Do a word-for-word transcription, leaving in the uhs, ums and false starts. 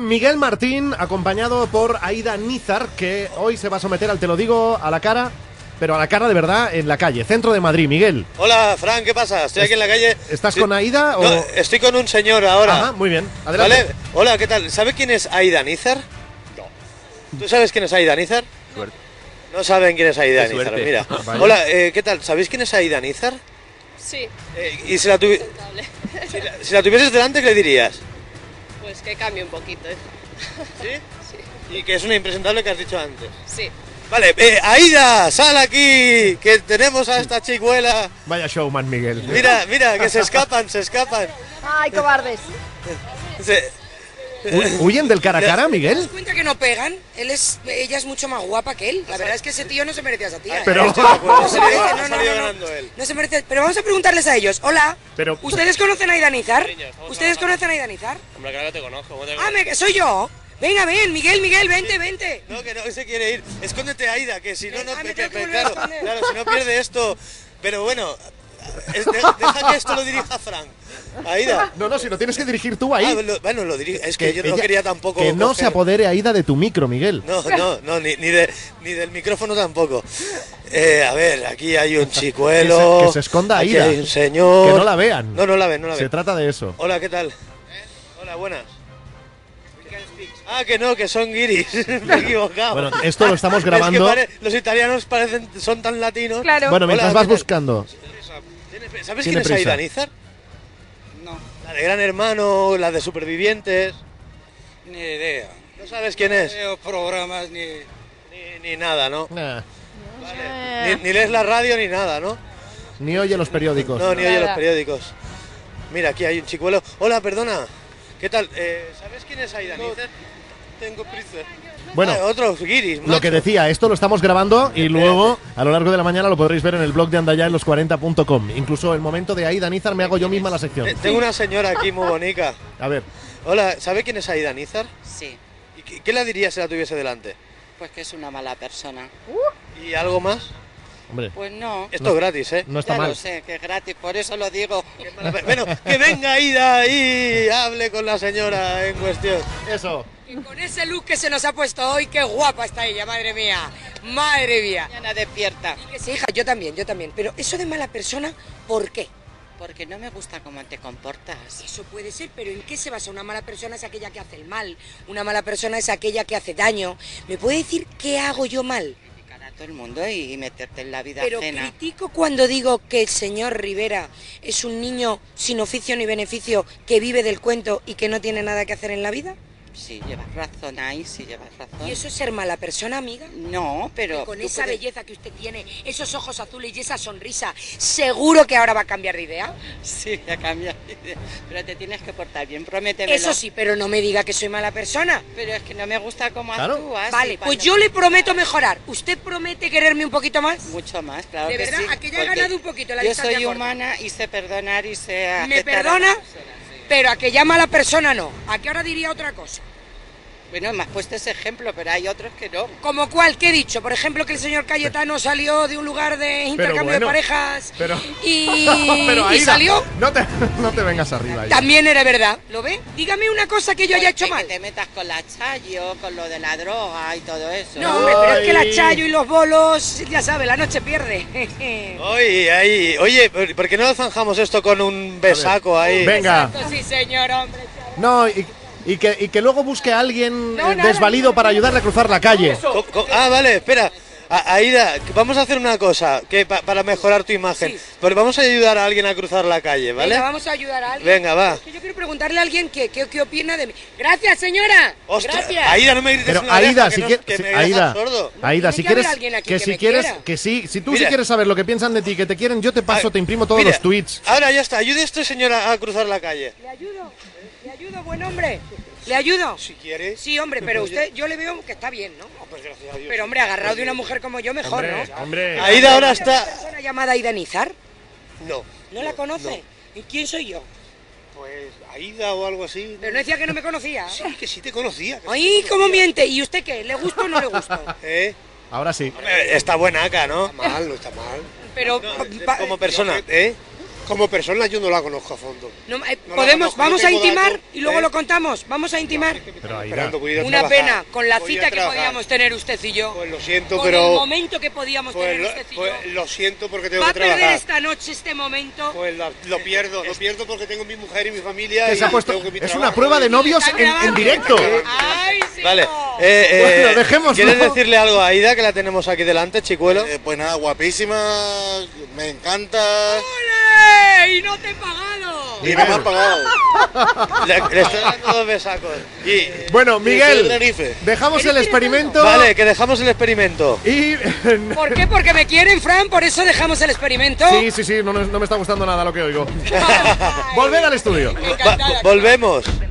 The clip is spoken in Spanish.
Miguel Martín, acompañado por Aida Nízar, que hoy se va a someter al te lo digo a la cara, pero a la cara de verdad en la calle, centro de Madrid. Miguel. Hola, Fran, ¿qué pasa? Estoy aquí en la calle. ¿Estás sí. con Aida o...? No, estoy con un señor ahora. Ajá, muy bien, adelante. ¿Vale? Hola, ¿qué tal? ¿Sabe quién es Aida Nízar? No. ¿Tú sabes quién es Aida Nízar? Suerte. No saben quién es Aida Qué Nízar, suerte. mira. Vaya. Hola, eh, ¿qué tal? ¿Sabéis quién es Aida Nízar? Sí, Eh, y si la, tuvi- si, la, si la tuvieses delante, ¿qué le dirías? pues que cambie un poquito. ¿eh? ¿Sí? Sí, Y que es una impresentable que has dicho antes. sí. Vale, eh, Aida, sal aquí, que tenemos a esta chicuela. Vaya showman, Miguel. Mira, mira, que se escapan, se escapan. ¡Ay, cobardes! Se- Hu- ¿Huyen del cara a cara, Miguel? Cuenta que no pegan, él es, ella es mucho más guapa que él. La verdad es que ese tío no se merece a esa tía. ¿eh? Pero- Estoy de acuerdo, No se merece, ha no, no, salido no, ganando no, él. no se merece. Pero vamos a preguntarles a ellos. Hola, Pero- ¿ustedes conocen a Aida Nízar? ¿Ustedes conocen a Aida Nízar? Hombre, claro que te conozco. ¿cómo te Ah, me, soy yo. Venga, ven, Miguel, Miguel, vente, vente. No, que no se quiere ir. Escóndete, Aida, que si no, no Ah, me que- tengo que que- volver a claro, esconder. claro, si no pierde esto. Pero bueno, es- de- deja que esto lo dirija Frank. Aida. No, no, si lo tienes que dirigir tú ahí. Ah, lo- bueno, lo dirige. Es que, yo no ella- quería tampoco. Que no se coger- apodere Aida de tu micro, Miguel. No, no, no, ni, ni, de- ni del micrófono tampoco. Eh, a ver, aquí hay un chicuelo. Que se- que se esconda aquí Aida. hay un señor. Que no la vean. No, no la ven, no la Se ven. trata de eso. Hola, ¿qué tal? Hola, buenas. Ah, que no, que son guiris. Me he equivocado. Bueno, esto lo estamos Es que grabando. pare- los italianos parecen, son tan latinos. Claro. Bueno, mientras Hola, vas ¿qué tal? buscando. ¿Tienes- ¿Sabes Tiene quién es prisa. Aida Nízar? No, La de Gran Hermano, la de Supervivientes. ni idea. ¿No sabes quién es? No veo programas ni... Ni, ni nada, ¿no? Nah, Ni, ni lees la radio ni nada, ¿no? ni oye los periódicos. No, ni oye Nada. los periódicos. Mira, aquí hay un chicuelo. Hola, perdona. ¿Qué tal? Eh, ¿Sabes quién es Aida Nízar? Tengo prisa. Bueno, Ah, otros guiris, lo macho. que decía, esto lo estamos grabando y luego a lo largo de la mañana lo podréis ver en el blog de Andaya en los cuarenta punto com. Incluso el momento de Aida Nízar me hago yo misma la sección. Eh, Tengo una señora aquí muy bonita. A ver, Hola, ¿sabe quién es Aida Nízar? Sí, ¿Y qué, qué le diría si la tuviese delante? pues que es una mala persona. ¿Y algo más? hombre, Pues no, Esto es gratis, ¿eh? no está ya mal. lo sé, que es gratis, por eso lo digo. Bueno, que venga Aida y hable con la señora en cuestión. Eso. Y con ese look que se nos ha puesto hoy, qué guapa está ella, madre mía. Madre mía. Mañana despierta, Que sí, hija, yo también, yo también. Pero eso de mala persona, ¿por qué? porque no me gusta cómo te comportas. Eso puede ser, pero ¿en qué se basa? Una mala persona es aquella que hace el mal, una mala persona es aquella que hace daño. ¿Me puede decir qué hago yo mal? Criticar a todo el mundo y, y meterte en la vida Pero ajena. critico cuando digo que el señor Rivera es un niño sin oficio ni beneficio que vive del cuento y que no tiene nada que hacer en la vida. Sí, llevas razón ahí, sí llevas razón. ¿Y eso es ser mala persona, amiga? No, pero... Que con tú esa puedes- belleza que usted tiene, esos ojos azules y esa sonrisa, seguro que ahora va a cambiar de idea. Sí, ya cambia. Pero te tienes que portar bien, prométemelo. Eso sí, pero no me diga que soy mala persona. Pero es que no me gusta cómo Claro. actúas. Vale, y pues cuando- yo le prometo mejorar. ¿Usted promete quererme un poquito más? Mucho más, claro De que verdad, sí. ¿a que ya he porque ganado un poquito la Yo distancia soy corta? humana y sé perdonar y sé ¿Me aceptar a perdona? las personas, sí. Pero a que ya mala persona no. ¿A que ahora diría otra cosa? Bueno, me has puesto ese ejemplo, pero hay otros que no. ¿Como cuál? ¿Qué he dicho? Por ejemplo, que el señor Cayetano salió de un lugar de intercambio bueno, de parejas pero- y, Pero y Aida, salió. No te, no te vengas arriba. Aida. También era verdad. ¿Lo ve? Dígame una cosa que yo haya hecho Que mal. te metas con la chayo, con lo de la droga y todo eso. No, hombre, pero es que la Ay. chayo y los bolos, ya sabe, la noche pierde. Oye, ahí, oye, ¿por por qué no zanjamos esto con un besaco ahí? Venga. Exacto, sí, señor, hombre. No, y, y que, y que luego busque a alguien No, eh, nada, desvalido no, para ayudarle a cruzar la calle. Co- co- ah, vale, espera. A- Aida, que vamos a hacer una cosa que pa- para mejorar tu imagen. Sí. Pues vamos a ayudar a alguien a cruzar la calle, ¿vale? Venga, vamos a ayudar a alguien. Venga, va. Es que yo quiero preguntarle a alguien qué, qué, qué opina de mí. Gracias, señora. Ostras, Gracias. Aida, no me grites Pero en la oreja, Aida, que si no- quieres, que si- me dejas Aida, sordo. Aida, Tiene si que haber quieres, alguien aquí que que si me quieres, quiera. que sí, si tú Mira. sí quieres saber lo que piensan de ti, que te quieren, yo te paso, Vale. te imprimo todos Mira, los tweets. Ahora ya está, ayude a este señor a, a cruzar la calle. ¿Le ayudo? ¿Le ayudo, buen hombre? ¿Le ayudo? Si quiere. Sí, hombre, pero usted, yo le veo que está bien, ¿no? Pues gracias a Dios. Pero, hombre, agarrado de una mujer como yo, mejor, Hombre, ¿no? hombre. Aida ahora ¿Una está. persona llamada Aida Nízar? No. ¿No la conoce? ¿Y quién soy yo? Pues Aida o algo así. Pero no decía que no me conocía. ¿eh? Sí, que sí te conocía. que sí Ay, te cómo conocía. miente. ¿Y usted qué? ¿Le gusto o no le gusto? ¿Eh? Ahora sí. Hombre, está buena acá, ¿no? Mal, no está mal. Pero, No, pa- como persona, ¿eh? como persona yo no la conozco a fondo. No, eh, No la podemos, conozco, no vamos a tengo intimar datos, y luego ¿eh? lo contamos. Vamos a intimar. Pero Aida, Esperando, voy a ir a Una trabajar. pena, con la Voy a cita que trabajar. podíamos tener usted y yo. Pues lo siento, con pero... el momento que podíamos Pues, tener lo, usted y pues yo. lo siento porque tengo Va a que perder trabajar. esta noche este momento. Pues lo, lo pierdo, lo pierdo porque tengo mi mujer y mi familia que y se ha puesto. tengo que mi Es trabajo. una prueba de novios Está en, en grabando. directo. Ay, sí. Vale, no. eh, eh, Bueno, dejémoslo. ¿quieres decirle algo a Aida que la tenemos aquí delante, chicuelo? Eh, pues nada, guapísima, me encanta. ¡Ole! ¡Y no te he pagado! Y no me han pagado. Le, le estoy dando dos besacos. Y, Bueno, soy de Miguel, Tenerife. dejamos el experimento. vale, que dejamos el experimento. Y. ¿Por qué? Porque me quieren, Fran, por eso dejamos el experimento. Sí, sí, sí, no, no me está gustando nada lo que oigo. Volver al estudio. Va- volvemos.